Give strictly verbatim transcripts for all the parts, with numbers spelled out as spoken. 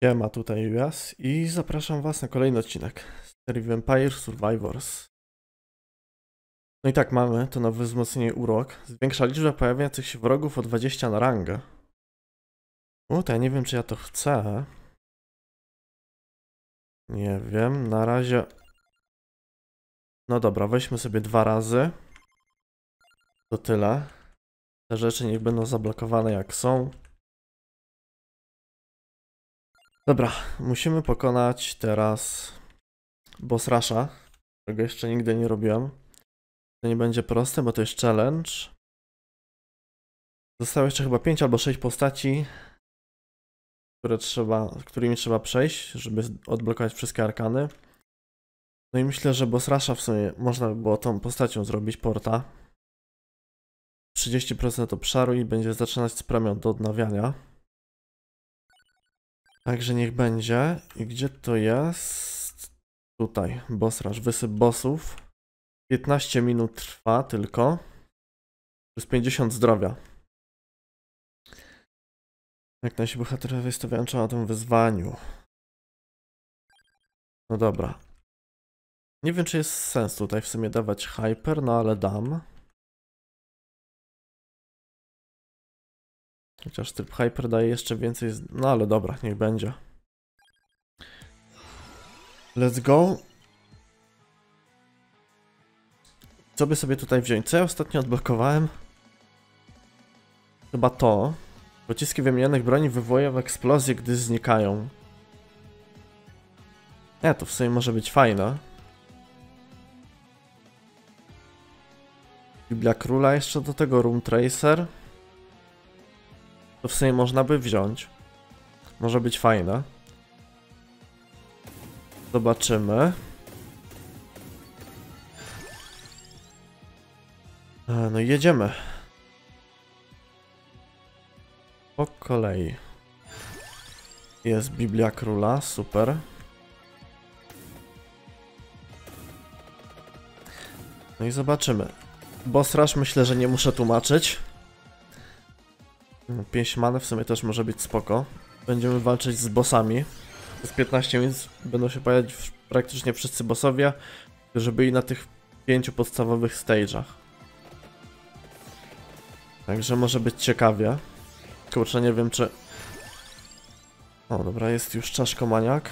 Siema, tutaj Julias i zapraszam was na kolejny odcinek z serii Vampire Survivors. No i tak, mamy to nowe wzmocnienie urok. Zwiększa liczbę pojawiających się wrogów o dwadzieścia na rangę. O, to ja nie wiem, czy ja to chcę. Nie wiem, na razie... No dobra, weźmy sobie dwa razy. To tyle. Te rzeczy niech będą zablokowane jak są. Dobra, musimy pokonać teraz boss rusha, którego jeszcze nigdy nie robiłem. To nie będzie proste, bo to jest challenge. Zostało jeszcze chyba pięć albo sześć postaci, które trzeba, którymi trzeba przejść, żeby odblokować wszystkie arkany. No i myślę, że boss rusha w sumie można by było tą postacią zrobić, porta. trzydzieści procent obszaru i będzie zaczynać z premią do odnawiania. Także niech będzie. I gdzie to jest? Tutaj, boss rush, wysyp bossów. piętnaście minut trwa tylko. To jest pięćdziesiąt zdrowia. Jak nasi bohaterowie stawiają czoła tym wyzwaniu. No dobra. Nie wiem, czy jest sens tutaj w sumie dawać hyper, no ale dam. Chociaż tryb hyper daje jeszcze więcej, z... no ale dobra, niech będzie. Let's go. Co by sobie tutaj wziąć? Co ja ostatnio odblokowałem? Chyba to. Pociski wymienionych broni wywołują eksplozję, gdy znikają. Nie, to w sumie może być fajne. Biblia Króla jeszcze do tego, Room Tracer. To w sumie można by wziąć. Może być fajne. Zobaczymy. No i jedziemy. Po kolei. Jest Biblia Króla, super. No i zobaczymy. Boss rush myślę, że nie muszę tłumaczyć. pięć many w sumie też może być spoko. Będziemy walczyć z bossami. Przez piętnaście minut będą się pojawiać praktycznie wszyscy bossowie, którzy byli na tych pięciu podstawowych stage'ach. Także może być ciekawie. Kurczę, nie wiem czy... O, dobra, jest już czaszkomaniak.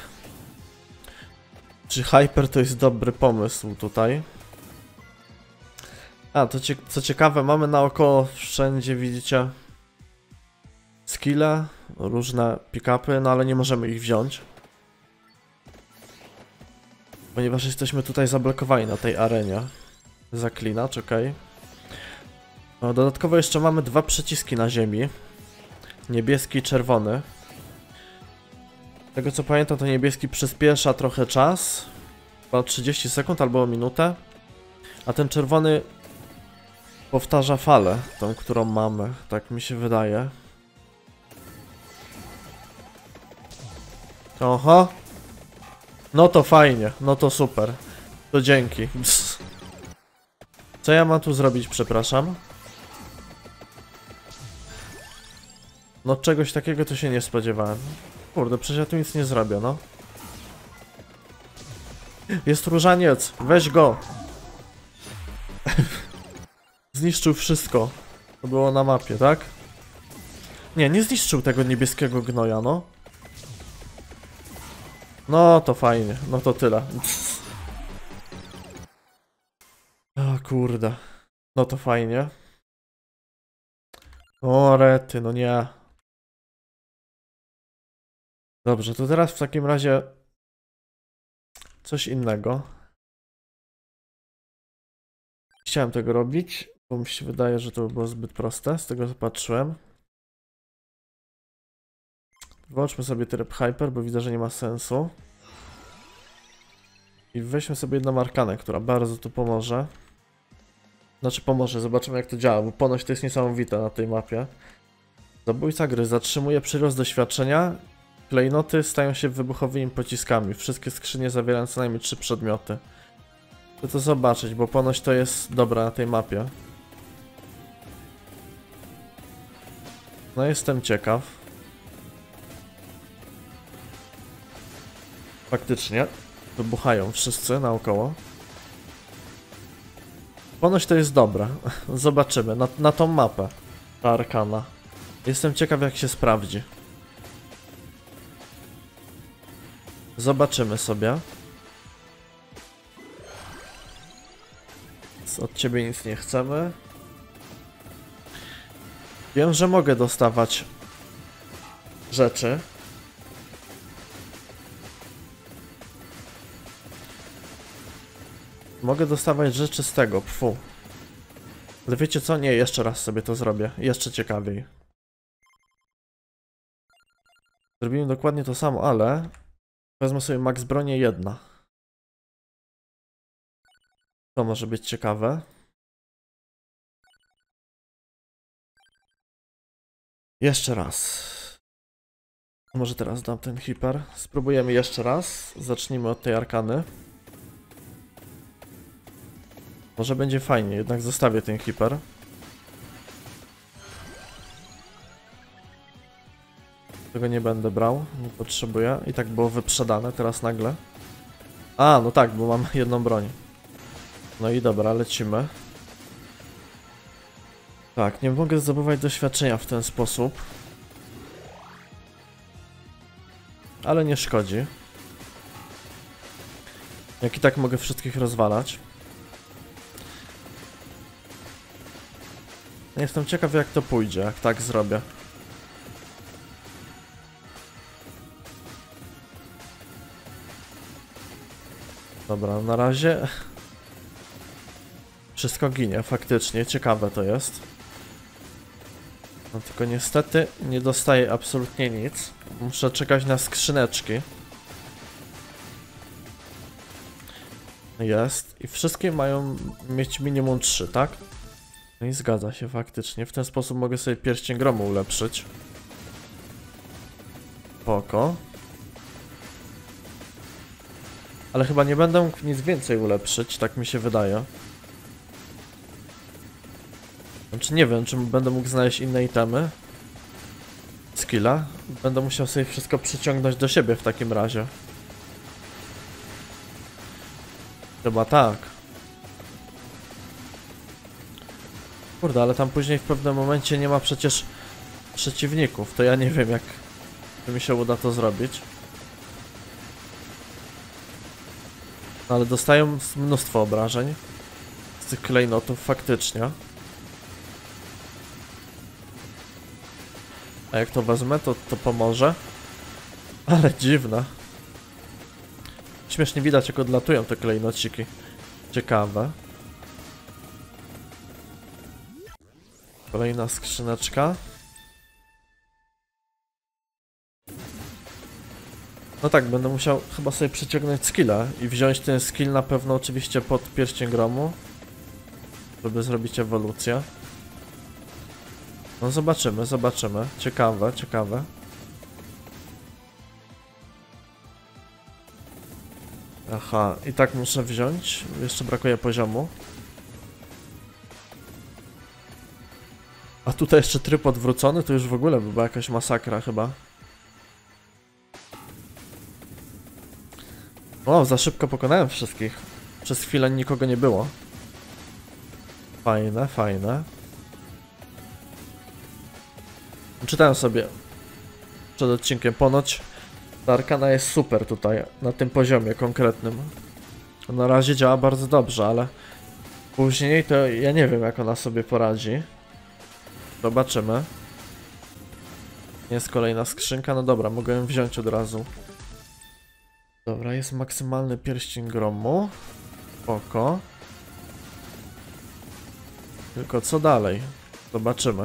Czy hyper to jest dobry pomysł tutaj? A, to cie co ciekawe, mamy naokoło wszędzie, widzicie, skille, różne pick-upy, no ale nie możemy ich wziąć. Ponieważ jesteśmy tutaj zablokowani na tej arenie. Zaklinacz, okej. No, dodatkowo jeszcze mamy dwa przyciski na ziemi. Niebieski i czerwony. Z tego co pamiętam, to niebieski przyspiesza trochę czas. Chyba o trzydzieści sekund albo o minutę. A ten czerwony powtarza falę, tą, którą mamy. Tak mi się wydaje. Oho. No to fajnie, no to super. To dzięki. Psst. Co ja mam tu zrobić, przepraszam? No czegoś takiego to się nie spodziewałem. Kurde, przecież ja tu nic nie zrobię, no. Jest różaniec, weź go. Zniszczył wszystko. To było na mapie, tak? Nie, nie zniszczył tego niebieskiego gnoja, no. No to fajnie, no to tyle. O kurde. No to fajnie. O rety, no nie. Dobrze, to teraz w takim razie coś innego. Chciałem tego robić, bo mi się wydaje, że to by było zbyt proste, z tego co patrzyłem. Włączmy sobie tryb hyper, bo widzę, że nie ma sensu. I weźmy sobie jedną arkanę, która bardzo tu pomoże. Znaczy pomoże, zobaczymy jak to działa, bo ponoć to jest niesamowite na tej mapie. Zabójca gry zatrzymuje przyrost doświadczenia. Klejnoty stają się wybuchowymi pociskami. Wszystkie skrzynie zawierają co najmniej trzy przedmioty. Chcę to zobaczyć, bo ponoć to jest dobre na tej mapie. No jestem ciekaw. Faktycznie. Wybuchają wszyscy naokoło. Ponoć to jest dobre. Zobaczymy. Na, na tą mapę. Ta arkana. Jestem ciekaw, jak się sprawdzi. Zobaczymy sobie. Od ciebie nic nie chcemy. Wiem, że mogę dostawać rzeczy. Mogę dostawać rzeczy z tego, pfu. Ale wiecie co? Nie, jeszcze raz sobie to zrobię. Jeszcze ciekawiej. Zrobimy dokładnie to samo, ale... Wezmę sobie max bronię jedna. To może być ciekawe. Jeszcze raz. Może teraz dam ten hiper. Spróbujemy jeszcze raz. Zacznijmy od tej arkany. Może będzie fajnie, jednak zostawię ten hiper. Tego nie będę brał, nie potrzebuję. I tak było wyprzedane teraz nagle. A, no tak, bo mam jedną broń. No i dobra, lecimy. Tak, nie mogę zdobywać doświadczenia w ten sposób. Ale nie szkodzi. Jak i tak mogę wszystkich rozwalać. Jestem ciekaw, jak to pójdzie, jak tak zrobię. Dobra, na razie... Wszystko ginie, faktycznie, ciekawe to jest. No tylko niestety nie dostaję absolutnie nic. Muszę czekać na skrzyneczki. Jest. I wszystkie mają mieć minimum trzy, tak? No i zgadza się faktycznie. W ten sposób mogę sobie pierścień gromu ulepszyć. Spoko. Ale chyba nie będę mógł nic więcej ulepszyć, tak mi się wydaje. Znaczy nie wiem, czy będę mógł znaleźć inne itemy. Skilla. Będę musiał sobie wszystko przyciągnąć do siebie w takim razie. Chyba tak. Kurde, ale tam później w pewnym momencie nie ma przecież przeciwników. To ja nie wiem, jak mi się uda to zrobić. No, ale dostają mnóstwo obrażeń z tych klejnotów faktycznie. A jak to wezmę, to, to pomoże. Ale dziwne. Śmiesznie widać, jak odlatują te klejnociki. Ciekawe. Kolejna skrzyneczka. No tak, będę musiał chyba sobie przyciągnąć skilla i wziąć ten skill na pewno oczywiście pod pierścień gromu, żeby zrobić ewolucję. No zobaczymy, zobaczymy. Ciekawe, ciekawe. Aha, i tak muszę wziąć. Jeszcze brakuje poziomu. A tutaj jeszcze tryb odwrócony, to już w ogóle by była jakaś masakra chyba. O, za szybko pokonałem wszystkich. Przez chwilę nikogo nie było. Fajne, fajne. Czytałem sobie przed odcinkiem, ponoć ta arkana jest super tutaj, na tym poziomie konkretnym. Na razie działa bardzo dobrze, ale później to ja nie wiem, jak ona sobie poradzi. Zobaczymy. Jest kolejna skrzynka, no dobra, mogę ją wziąć od razu. Dobra, jest maksymalny pierścień gromu. Spoko. Tylko co dalej? Zobaczymy.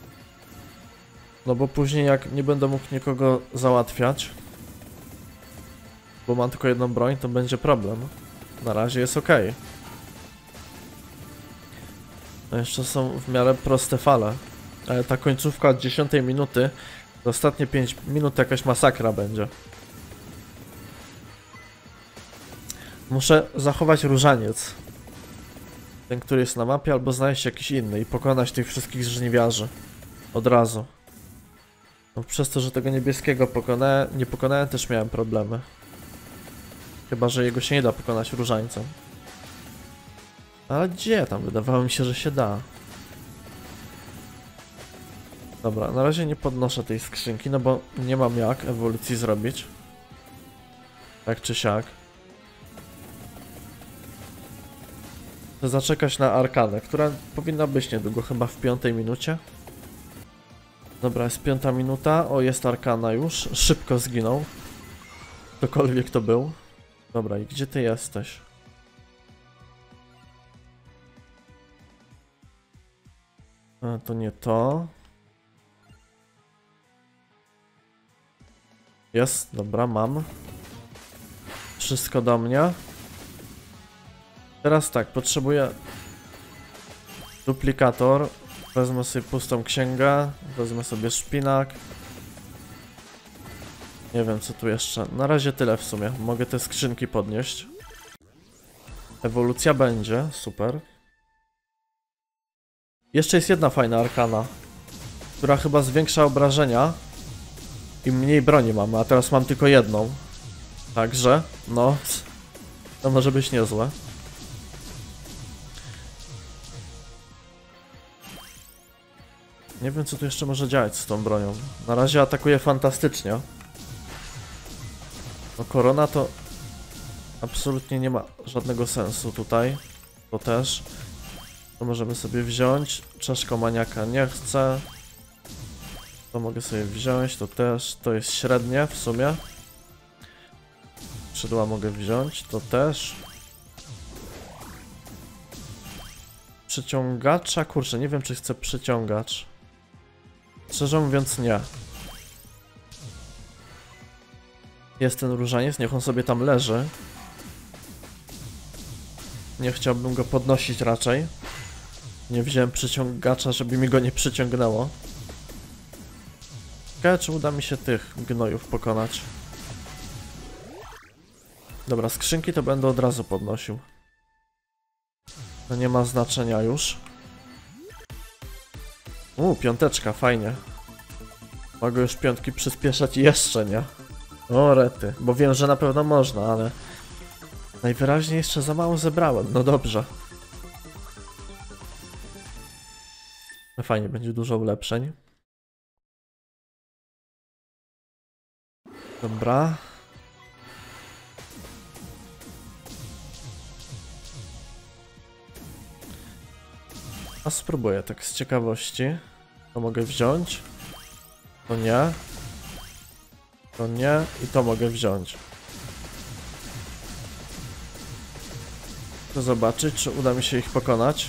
No bo później jak nie będę mógł nikogo załatwiać, bo mam tylko jedną broń, to będzie problem. Na razie jest ok. No jeszcze są w miarę proste fale. Ale ta końcówka od dziesiątej minuty do ostatnie pięć minut jakaś masakra będzie. Muszę zachować różaniec. Ten, który jest na mapie, albo znaleźć jakiś inny i pokonać tych wszystkich żniwiarzy. Od razu. No, przez to, że tego niebieskiego pokonałem, nie pokonałem, też miałem problemy. Chyba że jego się nie da pokonać różańcem. Ale gdzie tam? Wydawało mi się, że się da. Dobra, na razie nie podnoszę tej skrzynki, no bo nie mam jak ewolucji zrobić. Tak czy siak. Chcę zaczekać na arkanę, która powinna być niedługo, chyba w piątej minucie. Dobra, jest piąta minuta. O, jest arkana już. Szybko zginął. Ktokolwiek to był. Dobra, i gdzie ty jesteś? A, to nie to. Jest, dobra, mam. Wszystko do mnie. Teraz tak, potrzebuję duplikator. Wezmę sobie pustą księgę. Wezmę sobie szpinak. Nie wiem co tu jeszcze. Na razie tyle w sumie. Mogę te skrzynki podnieść. Ewolucja będzie, super. Jeszcze jest jedna fajna arkana, która chyba zwiększa obrażenia. I mniej broni mamy, a teraz mam tylko jedną. Także, no, to może być niezłe. Nie wiem co tu jeszcze może działać z tą bronią. Na razie atakuje fantastycznie. No korona to absolutnie nie ma żadnego sensu tutaj. To też. To możemy sobie wziąć. Czaszko maniaka nie chcę. To mogę sobie wziąć, to też. To jest średnie w sumie. Skrzydła mogę wziąć, to też. Przyciągacza? Kurczę, nie wiem czy chcę przyciągacz. Szczerze mówiąc nie. Jest ten różaniec, niech on sobie tam leży. Nie chciałbym go podnosić raczej. Nie wziąłem przyciągacza, żeby mi go nie przyciągnęło. Ciekawe, czy uda mi się tych gnojów pokonać. Dobra, skrzynki to będę od razu podnosił. To nie ma znaczenia już. Uuu, piąteczka, fajnie. Mogę już piątki przyspieszać jeszcze, nie? O, rety, bo wiem, że na pewno można, ale... najwyraźniej jeszcze za mało zebrałem, no dobrze. No fajnie, będzie dużo ulepszeń. Dobra. A spróbuję tak z ciekawości. To mogę wziąć. To nie. To nie. I to mogę wziąć. Chcę zobaczyć, czy uda mi się ich pokonać.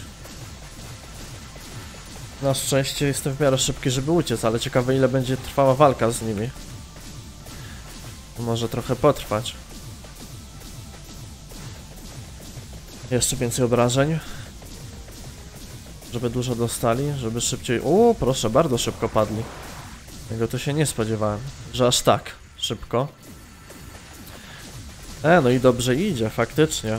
Na szczęście jestem w miarę szybki, żeby uciec, ale ciekawe ile będzie trwała walka z nimi. Może trochę potrwać. Jeszcze więcej obrażeń. Żeby dużo dostali, żeby szybciej... O, proszę, bardzo szybko padli. Tego to się nie spodziewałem, że aż tak szybko. E, no i dobrze idzie, faktycznie.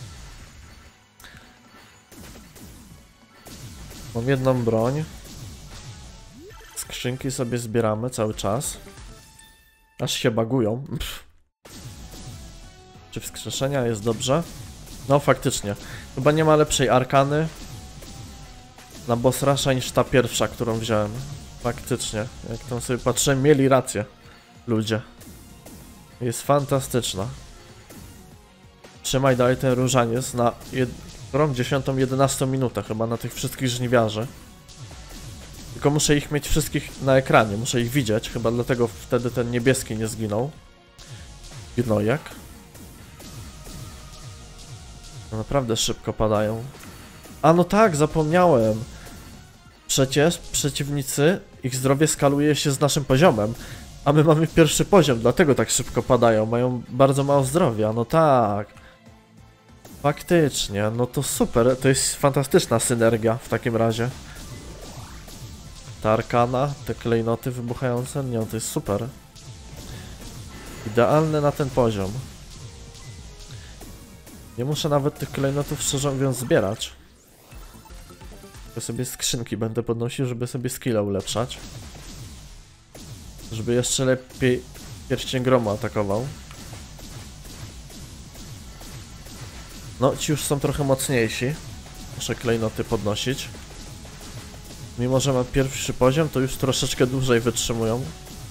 Mam jedną broń. Skrzynki sobie zbieramy cały czas. Aż się bagują. Pff. Czy wskrzeszenia jest dobrze? No faktycznie. Chyba nie ma lepszej arkany na boss rusha niż ta pierwsza, którą wziąłem. Faktycznie. Jak tam sobie patrzyłem, mieli rację ludzie. Jest fantastyczna. Trzymaj dalej ten różaniec na którą? dziesiątą, jedenastą minutę chyba na tych wszystkich żniwiarzy. Tylko muszę ich mieć wszystkich na ekranie, muszę ich widzieć, chyba dlatego wtedy ten niebieski nie zginął. Gnojek. No naprawdę szybko padają. A no tak, zapomniałem. Przecież przeciwnicy, ich zdrowie skaluje się z naszym poziomem. A my mamy pierwszy poziom, dlatego tak szybko padają. Mają bardzo mało zdrowia, no tak. Faktycznie, no to super, to jest fantastyczna synergia w takim razie. Ta arkana, te klejnoty wybuchające, nie, to jest super. Idealne na ten poziom. Nie muszę nawet tych klejnotów szczerze mówiąc zbierać. Tylko sobie skrzynki będę podnosił, żeby sobie skilla ulepszać. Żeby jeszcze lepiej pierścień gromu atakował. No, ci już są trochę mocniejsi. Muszę klejnoty podnosić. Mimo że mam pierwszy poziom, to już troszeczkę dłużej wytrzymują.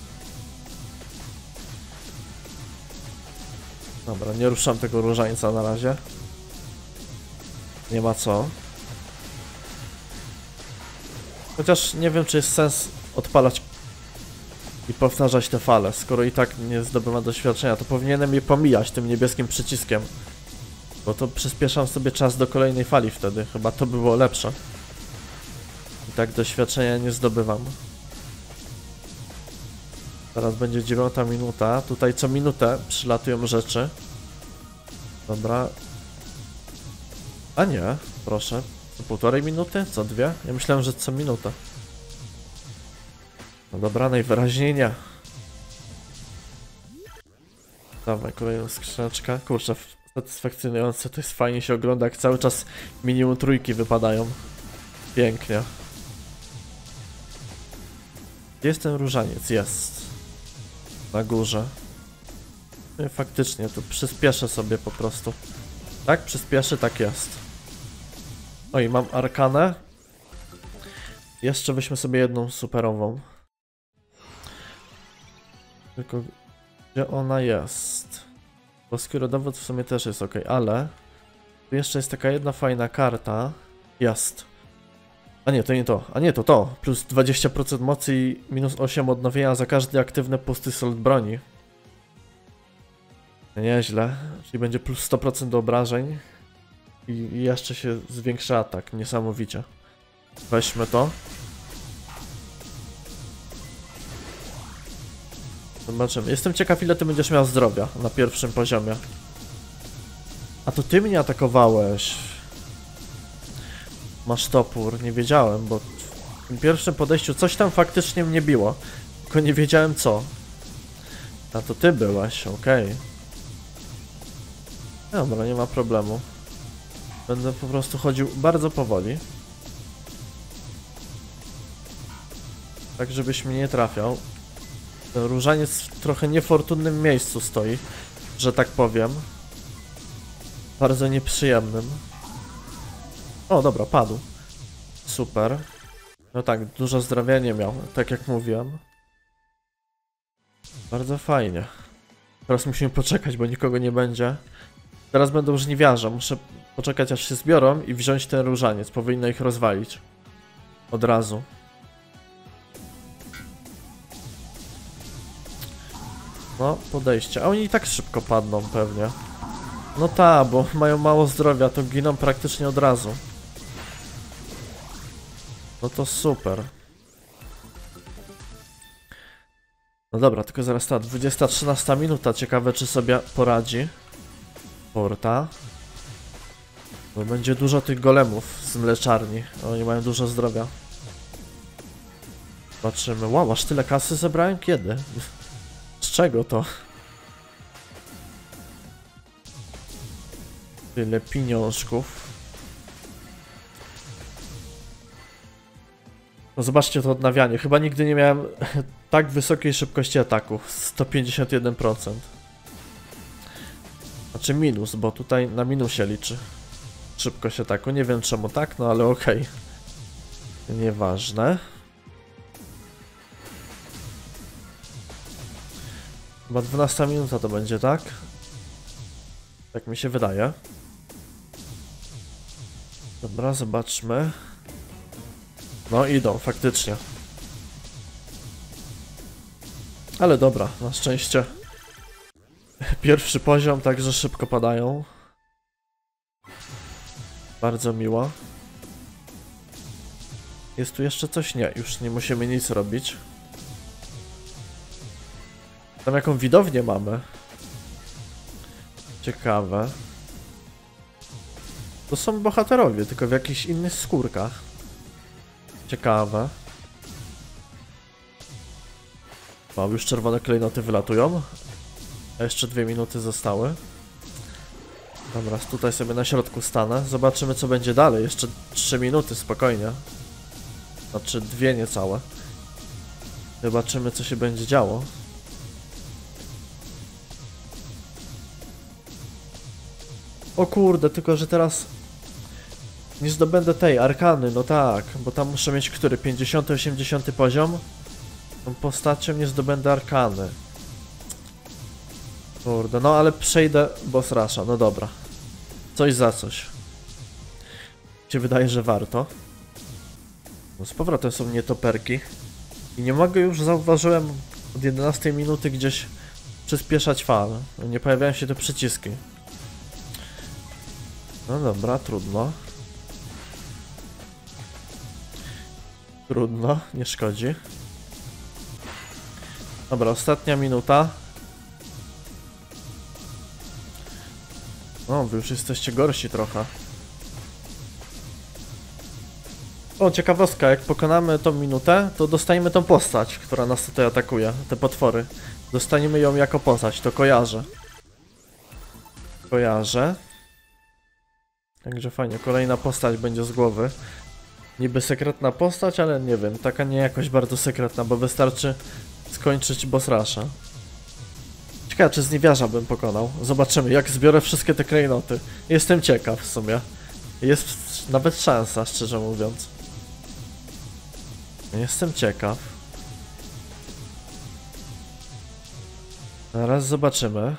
Dobra, nie ruszam tego różańca na razie. Nie ma co. Chociaż nie wiem, czy jest sens odpalać i powtarzać te fale. Skoro i tak nie zdobywam doświadczenia, to powinienem je pomijać tym niebieskim przyciskiem. Bo to przyspieszam sobie czas do kolejnej fali wtedy. Chyba to by było lepsze. I tak doświadczenia nie zdobywam. Teraz będzie dziewiąta minuta. Tutaj co minutę przylatują rzeczy. Dobra. A nie, proszę. Co półtorej minuty? Co dwie? Ja myślałem, że co minutę. No dobra, najwyraźniej nie. Dawaj, kolejna skrzyneczka. Kurczę, satysfakcjonujące. To jest fajnie się ogląda, jak cały czas minimum trójki wypadają. Pięknie. Gdzie jest ten różaniec? Jest. Na górze. No faktycznie, tu przyspieszę sobie po prostu. Tak? Przyspieszy, tak jest. Oj, mam arkanę. Jeszcze weźmy sobie jedną superową. Tylko gdzie ona jest? Boski rodowód w sumie też jest ok, ale tu jeszcze jest taka jedna fajna karta. Jest. A nie, to nie to. A nie, to to. Plus dwadzieścia procent mocy i minus osiem odnowienia za każdy aktywny pusty slot broni. Nieźle. Czyli będzie plus sto procent do obrażeń. I jeszcze się zwiększa atak. Niesamowicie. Weźmy to. Zobaczymy. Jestem ciekaw, ile ty będziesz miał zdrowia na pierwszym poziomie. A to ty mnie atakowałeś. Masz topór. Nie wiedziałem, bo w tym pierwszym podejściu coś tam faktycznie mnie biło. Tylko nie wiedziałem co. A to ty byłeś, okej. Okay. Dobra, nie ma problemu. Będę po prostu chodził bardzo powoli. Tak, żebyś mnie nie trafiał. Ten różaniec w trochę niefortunnym miejscu stoi, że tak powiem. Bardzo nieprzyjemnym. O, dobra, padł. Super. No tak, dużo zdrowia nie miał, tak jak mówiłem. Bardzo fajnie. Teraz musimy poczekać, bo nikogo nie będzie. Teraz będą żniwiarze. Muszę poczekać, aż się zbiorą i wziąć ten różaniec. Powinno ich rozwalić. Od razu. No, podejście. A oni i tak szybko padną pewnie. No ta, bo mają mało zdrowia, to giną praktycznie od razu. No to super. No dobra, tylko zaraz ta dwudziesta trzynasta minuta. Ciekawe, czy sobie poradzi. Porta. Bo będzie dużo tych golemów z mleczarni. Oni mają dużo zdrowia. Zobaczymy. Wow, aż tyle kasy zebrałem? Kiedy? Z czego to? Tyle pieniążków. No zobaczcie to odnawianie. Chyba nigdy nie miałem tak wysokiej szybkości ataku. sto pięćdziesiąt jeden procent. Znaczy minus, bo tutaj na minusie liczy szybkość ataku. Nie wiem czemu tak, no ale okej. Okay. Nieważne. Chyba dwunasta minuta to będzie, tak? Tak mi się wydaje. Dobra, zobaczmy. No idą, faktycznie. Ale dobra, na szczęście. Pierwszy poziom, także szybko padają. Bardzo miło. Jest tu jeszcze coś? Nie, już nie musimy nic robić. Tam jaką widownię mamy. Ciekawe. To są bohaterowie, tylko w jakichś innych skórkach. Ciekawe. Wow, już czerwone klejnoty wylatują. A jeszcze dwie minuty zostały. Dobra, tutaj sobie na środku stanę. Zobaczymy, co będzie dalej. Jeszcze trzy minuty, spokojnie. Znaczy dwie niecałe. Zobaczymy, co się będzie działo. O kurde, tylko że teraz nie zdobędę tej arkany, no tak, bo tam muszę mieć który? pięćdziesiąty, osiemdziesiąty poziom? Tą postacią nie zdobędę arkany. Kurde, no ale przejdę boss rusha, no dobra. Coś za coś. Mi się wydaje, że warto. No z powrotem są nietoperki. I nie mogę już, zauważyłem od jedenastej minuty gdzieś przyspieszać fal. Nie pojawiają się te przyciski. No dobra, trudno. Trudno, nie szkodzi. Dobra, ostatnia minuta. O, wy już jesteście gorsi trochę. O, ciekawostka, jak pokonamy tą minutę, to dostaniemy tą postać, która nas tutaj atakuje, te potwory. Dostaniemy ją jako postać, to kojarzę. Kojarzę. Także fajnie, kolejna postać będzie z głowy. Niby sekretna postać, ale nie wiem, taka nie jakoś bardzo sekretna, bo wystarczy skończyć boss rusha. Ciekawe, czy zniewiarza bym pokonał. Zobaczymy, jak zbiorę wszystkie te klejnoty. Jestem ciekaw w sumie. Jest nawet szansa, szczerze mówiąc. Jestem ciekaw. Zaraz zobaczymy.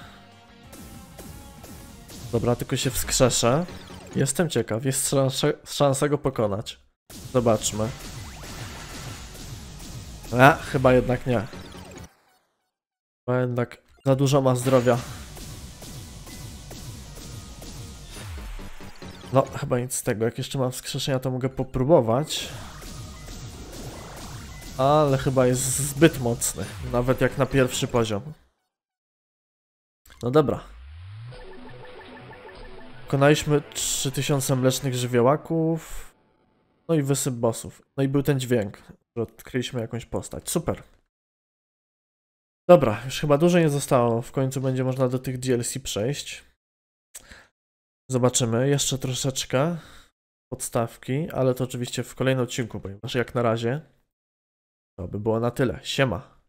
Dobra, tylko się wskrzeszę. Jestem ciekaw, jest szansa, szansa go pokonać. Zobaczmy. A, chyba jednak nie. Chyba jednak za dużo ma zdrowia. No, chyba nic z tego. Jak jeszcze mam wskrzeszenia, to mogę popróbować. Ale chyba jest zbyt mocny. Nawet jak na pierwszy poziom. No dobra. Pokonaliśmy trzy tysiące mlecznych żywiołaków. No i wysyp bossów. No i był ten dźwięk, że odkryliśmy jakąś postać. Super. Dobra, już chyba dużo nie zostało. W końcu będzie można do tych D L C przejść. Zobaczymy. Jeszcze troszeczkę podstawki, ale to oczywiście w kolejnym odcinku, ponieważ jak na razie to by było na tyle. Siema.